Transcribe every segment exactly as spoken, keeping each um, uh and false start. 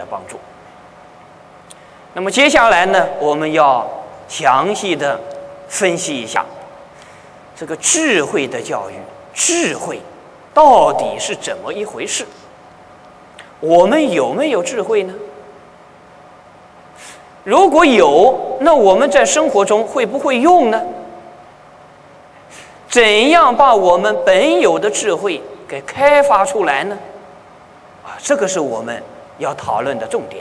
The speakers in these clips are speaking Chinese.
帮助。那么接下来呢，我们要详细的分析一下这个智慧的教育，智慧到底是怎么一回事？我们有没有智慧呢？如果有，那我们在生活中会不会用呢？怎样把我们本有的智慧给开发出来呢？啊，这个是我们要讨论的重点。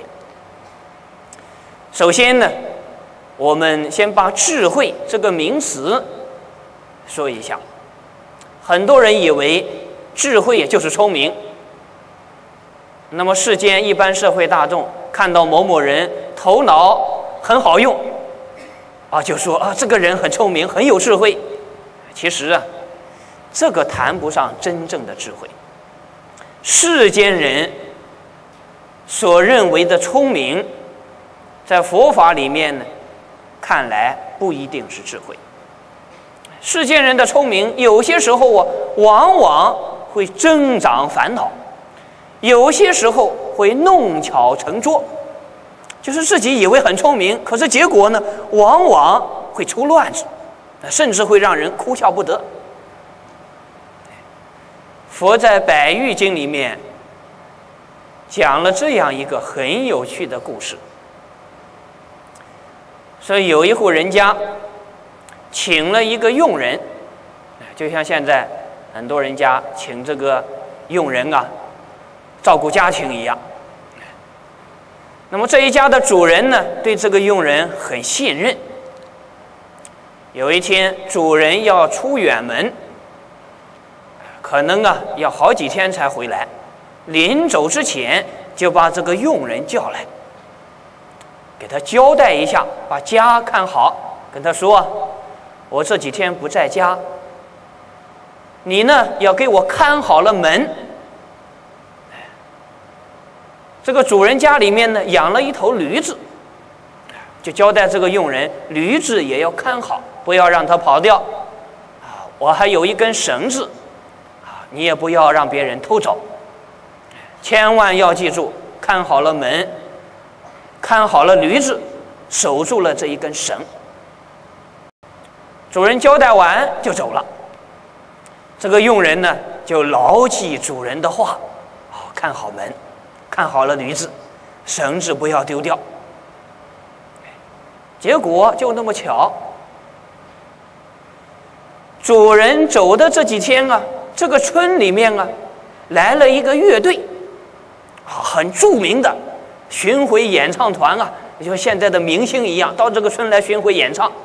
首先呢，我们先把智慧这个名词说一下。很多人以为智慧也就是聪明，那么世间一般社会大众看到某某人头脑很好用啊，就说啊这个人很聪明，很有智慧。其实啊，这个谈不上真正的智慧。世间人所认为的聪明，在佛法里面呢，看来不一定是智慧。世间人的聪明，有些时候啊，往往会增长烦恼，有些时候会弄巧成拙，就是自己以为很聪明，可是结果呢，往往会出乱子，甚至会让人哭笑不得。佛在《百喻经》里面讲了这样一个很有趣的故事，说有一户人家请了一个佣人，就像现在很多人家请这个佣人啊照顾家庭一样。那么这一家的主人呢，对这个佣人很信任。有一天主人要出远门，可能啊要好几天才回来，临走之前就把这个佣人叫来，给他交代一下，把家看好，跟他说我这几天不在家，你呢要给我看好了门。这个主人家里面呢养了一头驴子，就交代这个佣人，驴子也要看好，不要让它跑掉啊。我还有一根绳子啊，你也不要让别人偷走，千万要记住，看好了门，看好了驴子，守住了这一根绳。主人交代完就走了，这个佣人呢就牢记主人的话，哦，看好门，看好了驴子，绳子不要丢掉。结果就那么巧，主人走的这几天啊，这个村里面啊来了一个乐队，很著名的巡回演唱团啊，就像现在的明星一样，到这个村来巡回演唱。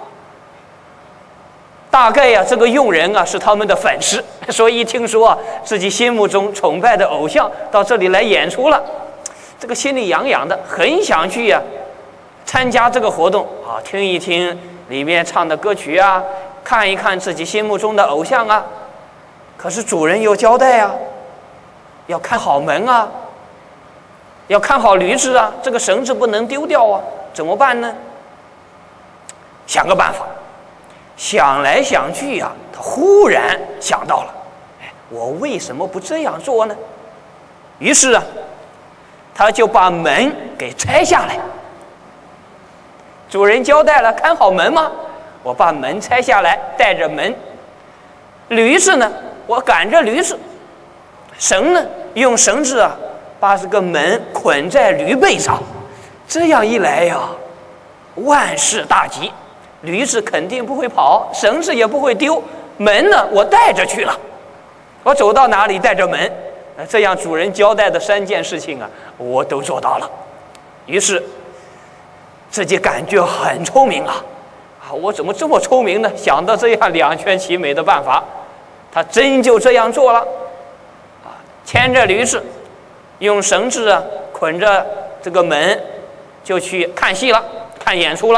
大概呀、啊，这个佣人啊是他们的粉丝，所以一听说啊自己心目中崇拜的偶像到这里来演出了，这个心里痒痒的，很想去呀、啊、参加这个活动啊，听一听里面唱的歌曲啊，看一看自己心目中的偶像啊。可是主人又交代啊，要看好门啊，要看好驴子啊，这个绳子不能丢掉啊，怎么办呢？想个办法。想来想去呀、啊，他忽然想到了，哎，我为什么不这样做呢？于是啊，他就把门给拆下来。主人交代了，看好门吗？我把门拆下来，带着门。驴子呢，我赶着驴子。绳呢，用绳子啊，把这个门捆在驴背上。这样一来呀，万事大吉。驴子肯定不会跑，绳子也不会丢，门呢我带着去了，我走到哪里带着门，这样主人交代的三件事情啊我都做到了。于是自己感觉很聪明啊，啊我怎么这么聪明呢？想到这样两全其美的办法，他真就这样做了啊，牵着驴子，用绳子啊捆着这个门，就去看戏了，看演出了。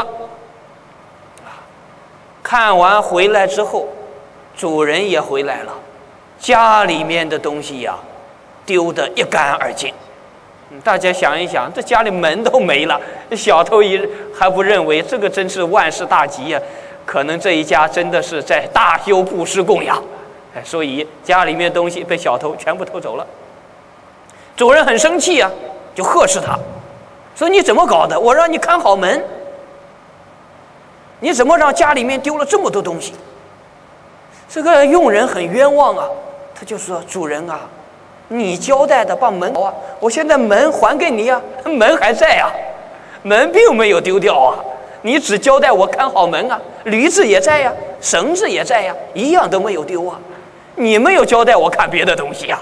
看完回来之后，主人也回来了，家里面的东西呀、啊，丢得一干二净。大家想一想，这家里门都没了，小偷一还不认为这个真是万事大吉呀、啊？可能这一家真的是在大修布施供养，哎，所以家里面东西被小偷全部偷走了。主人很生气啊，就呵斥他， 说你怎么搞的？我让你看好门，你怎么让家里面丢了这么多东西？这个佣人很冤枉啊，他就说：“主人啊，你交代的把门啊，我现在门还给你啊，门还在啊，门并没有丢掉啊。你只交代我看好门啊，驴子也在呀、啊，绳子也在呀、啊，一样都没有丢啊。你没有交代我看别的东西啊。”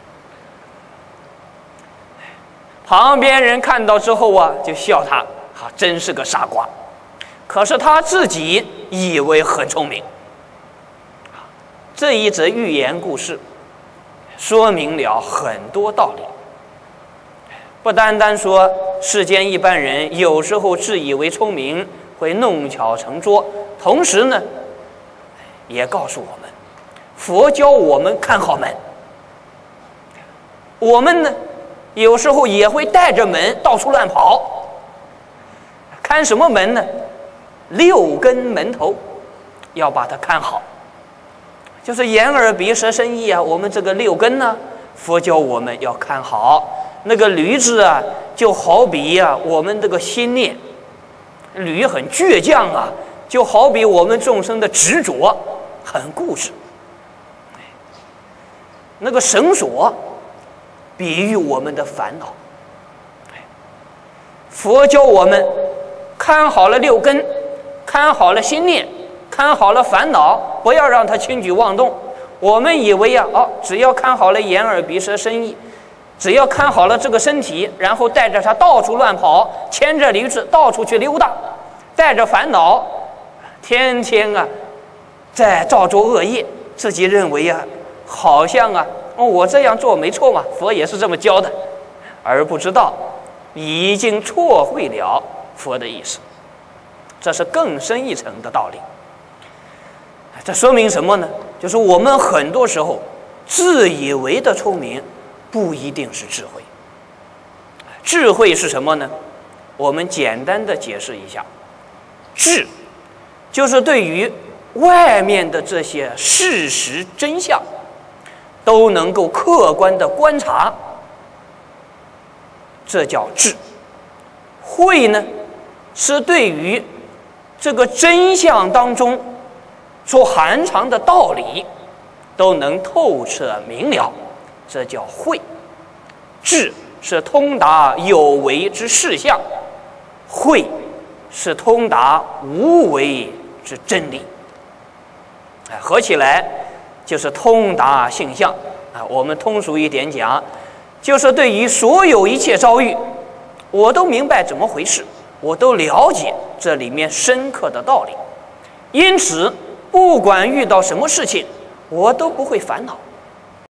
旁边人看到之后啊，就笑他，啊，真是个傻瓜。可是他自己以为很聪明。这一则寓言故事说明了很多道理，不单单说世间一般人有时候自以为聪明，会弄巧成拙，同时呢，也告诉我们，佛教我们看好门，我们呢，有时候也会带着门到处乱跑。看什么门呢？六根门头要把它看好，就是眼耳鼻舌身意啊，我们这个六根呢，佛教我们要看好。那个驴子啊，就好比啊我们这个心念，驴很倔强啊，就好比我们众生的执着很固执。那个绳索比喻我们的烦恼。佛教我们看好了六根，看好了心念，看好了烦恼，不要让它轻举妄动。我们以为啊，哦，只要看好了眼耳鼻舌身意，只要看好了这个身体，然后带着它到处乱跑，牵着驴子到处去溜达，带着烦恼，天天啊在造作恶业，自己认为啊，好像啊，哦，我这样做没错嘛，佛也是这么教的，而不知道已经错会了佛的意思。这是更深一层的道理。这说明什么呢？就是我们很多时候自以为的聪明不一定是智慧。智慧是什么呢？我们简单的解释一下，智就是对于外面的这些事实真相都能够客观的观察，这叫智。慧呢，是对于这个真相当中所含藏的道理都能透彻明了，这叫慧。智是通达有为之事相，慧是通达无为之真理。哎，合起来就是通达性相啊。我们通俗一点讲，就是对于所有一切遭遇，我都明白怎么回事，我都了解这里面深刻的道理，因此不管遇到什么事情，我都不会烦恼。